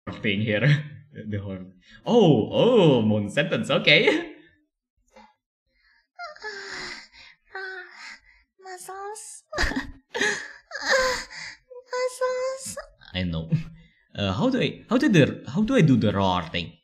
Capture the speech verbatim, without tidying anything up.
thing here. the, the horn. Oh, oh, moon sentence. Okay. Muscles. Muscles. I know. Uh, how do I how do the how do I do the roar thing?